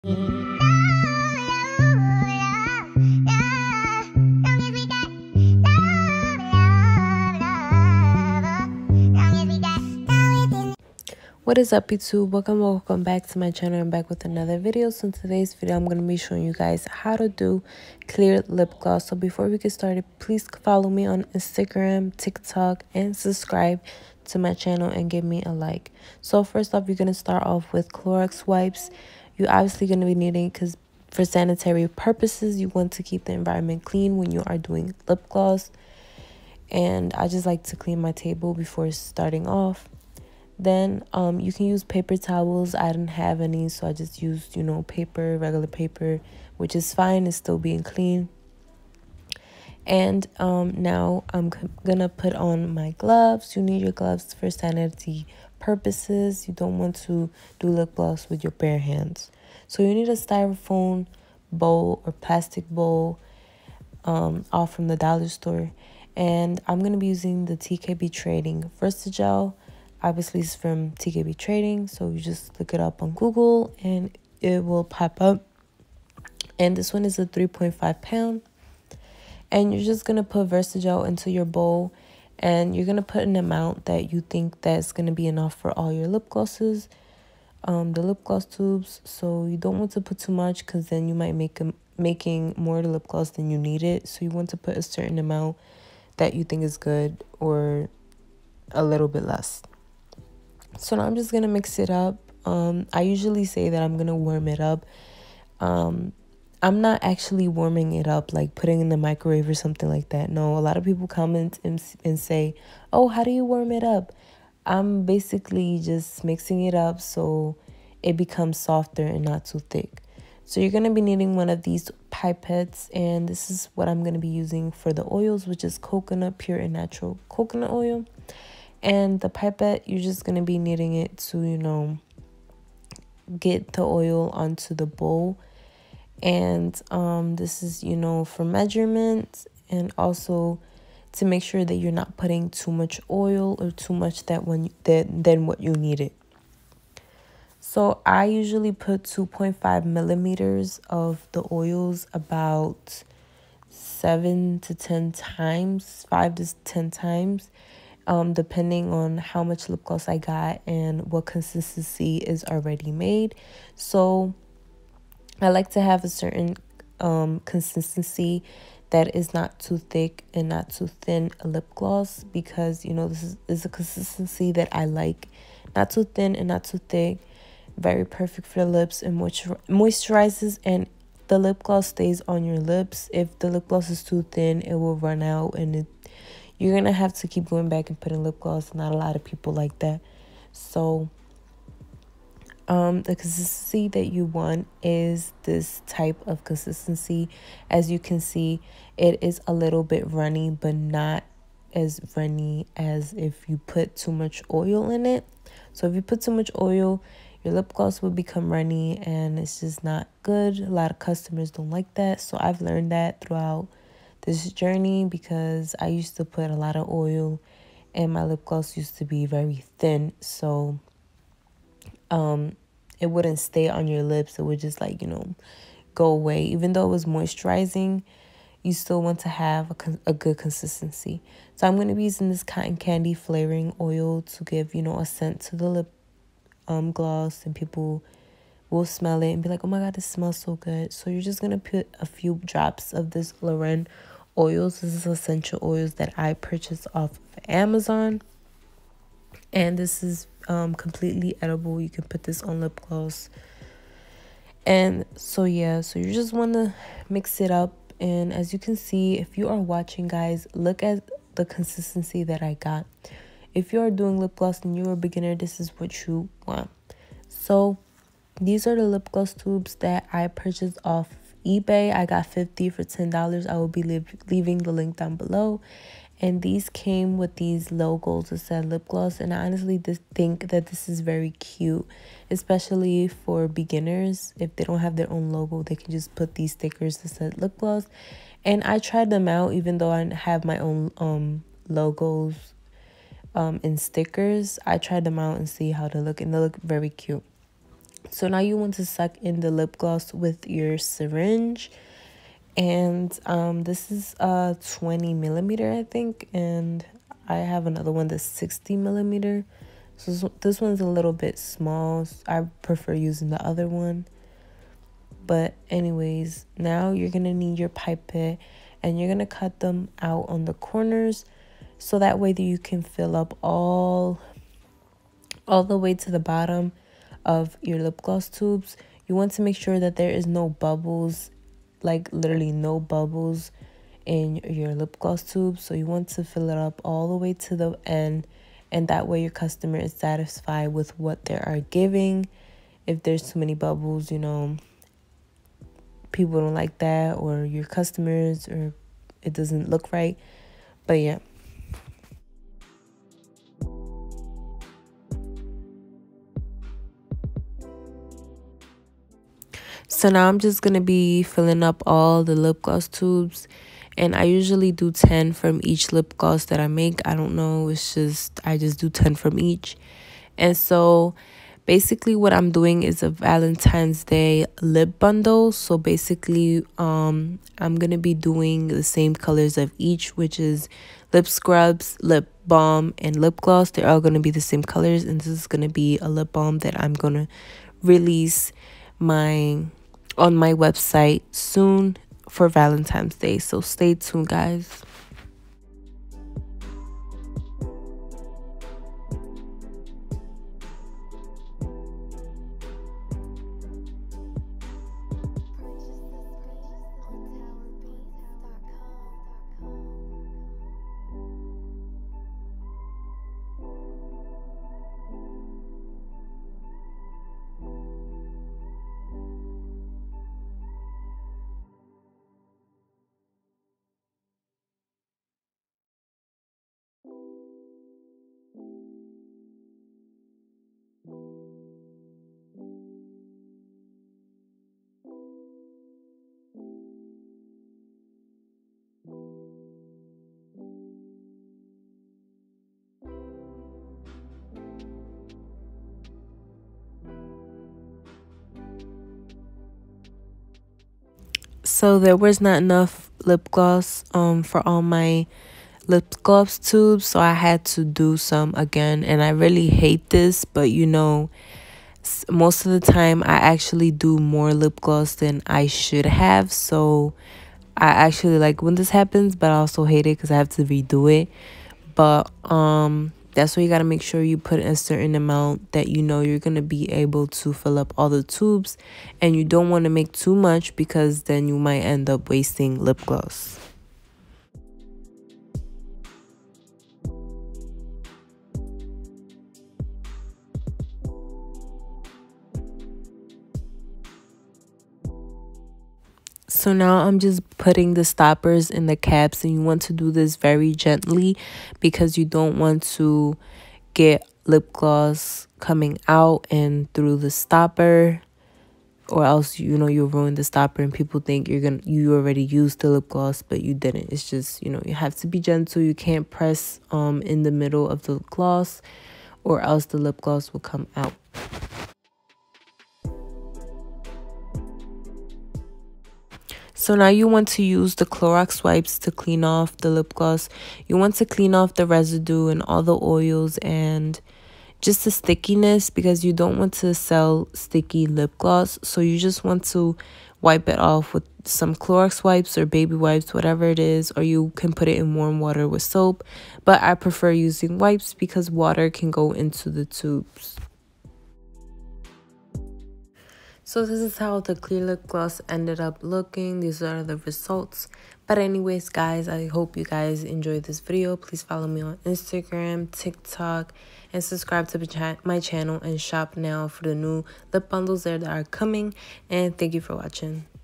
What is up, YouTube? Welcome back to my channel. I'm back with another video. So in today's video, I'm going to be showing you guys how to do clear lip gloss. So before we get started, please follow me on Instagram, TikTok, and subscribe to my channel and give me a like. So first off, you're going to start off with Clorox wipes. You're obviously going to be needing, because for sanitary purposes, you want to keep the environment clean when you are doing lip gloss. And I just like to clean my table before starting off. Then you can use paper towels. I didn't have any, so I just used, paper, regular paper, which is fine. It's still being clean. And now I'm gonna put on my gloves. You need your gloves for sanitary purposes. You don't want to do lip gloss with your bare hands. So you need a styrofoam bowl or plastic bowl, all from the dollar store. And I'm gonna be using the TKB Trading VersaGel. Obviously, it's from TKB Trading, so you just look it up on Google and it will pop up. And this one is a 3.5 pound. And you're just going to put VersaGel into your bowl, and you're going to put an amount that you think that's going to be enough for all your lip glosses, the lip gloss tubes. So you don't want to put too much, because then you might making more lip gloss than you need it. So you want to put a certain amount that you think is good, or a little bit less. So now I'm just going to mix it up. I usually say that I'm going to warm it up. I'm not actually warming it up, like putting in the microwave or something like that. No, a lot of people comment and say, oh, how do you warm it up? I'm basically just mixing it up so it becomes softer and not too thick. So you're going to be needing one of these pipettes, and this is what I'm going to be using for the oils, which is coconut, pure and natural coconut oil. And the pipette, you're just going to be needing it to, get the oil onto the bowl. And this is, for measurement, and also to make sure that you're not putting too much oil or too much than what you needed. So I usually put 2.5 millimeters of the oils about 7 to 10 times, 5 to 10 times. Depending on how much lip gloss I got and what consistency is already made. So I like to have a certain consistency that is not too thick and not too thin a lip gloss, because this is a consistency that I like. Not too thin and not too thick. Very perfect for the lips, and moisturizes, and the lip gloss stays on your lips. If the lip gloss is too thin, it will run out, and you're going to have to keep going back and putting lip gloss. Not a lot of people like that. So the consistency that you want is this type of consistency. As you can see, it is a little bit runny, but not as runny as if you put too much oil in it. So if you put too much oil, your lip gloss will become runny, and it's just not good. A lot of customers don't like that. So I've learned that throughout this journey, because I used to put a lot of oil and my lip gloss used to be very thin. So it wouldn't stay on your lips. It would just go away. Even though it was moisturizing, you still want to have a good consistency. So I'm going to be using this cotton candy flavoring oil to give, a scent to the lip gloss, and people will smell it and be like, oh my God, this smells so good. So you're just going to put a few drops of this Loren oils. This is essential oils that I purchased off of Amazon. And this is completely edible. You can put this on lip gloss. And so yeah, so you just want to mix it up. And as you can see, if you are watching, guys, look at the consistency that I got. If you are doing lip gloss and you're a beginner, this is what you want. So these are the lip gloss tubes that I purchased off eBay. I got 50 for $10. I will be leaving the link down below. And these came with these logos that said lip gloss. And I honestly think that this is very cute, especially for beginners. If they don't have their own logo, they can just put these stickers that said lip gloss. And I tried them out, even though I have my own logos and stickers. I tried them out and see how they look, and they look very cute. So now you want to suck in the lip gloss with your syringe. And this is 20 millimeter, I think, and I have another one that's 60 millimeter. So this one's a little bit small. I prefer using the other one. But anyways, now you're gonna need your pipette, and you're gonna cut them out on the corners, so that way that you can fill up all the way to the bottom of your lip gloss tubes. You want to make sure that there is no bubbles, like literally no bubbles in your lip gloss tube. So you want to fill it up all the way to the end, and that way your customer is satisfied with what they are giving. If there's too many bubbles, you know, people don't like that, or your customers, or it doesn't look right. But yeah. So now I'm just going to be filling up all the lip gloss tubes. And I usually do 10 from each lip gloss that I make. I don't know. It's just, I just do 10 from each. And so basically what I'm doing is a Valentine's Day lip bundle. So basically I'm going to be doing the same colors of each, which is lip scrubs, lip balm, and lip gloss. They're all going to be the same colors. And this is going to be a lip balm that I'm going to release on my website soon for Valentine's Day. So stay tuned, guys. So there was not enough lip gloss for all my lip gloss tubes, so I had to do some again. And I really hate this, but you know, most of the time I actually do more lip gloss than I should have. So I actually like when this happens, but I also hate it because I have to redo it. But that's why you got to make sure you put in a certain amount that you know you're going to be able to fill up all the tubes, and you don't want to make too much because then you might end up wasting lip gloss. So now I'm just putting the stoppers in the caps, and you want to do this very gently because you don't want to get lip gloss coming out and through the stopper, or else you know you'll ruin the stopper and people think you already used the lip gloss, but you didn't. It's just, you know, you have to be gentle. You can't press in the middle of the gloss, or else the lip gloss will come out. So now you want to use the Clorox wipes to clean off the lip gloss. You want to clean off the residue and all the oils and just the stickiness, because you don't want to sell sticky lip gloss. So you just want to wipe it off with some Clorox wipes or baby wipes, whatever it is, or you can put it in warm water with soap. But I prefer using wipes because water can go into the tubes. So this is how the clear lip gloss ended up looking. These are the results. But anyways, guys, I hope you guys enjoyed this video. Please follow me on Instagram, TikTok, and subscribe to my channel and shop now for the new lip bundles that are coming. And thank you for watching.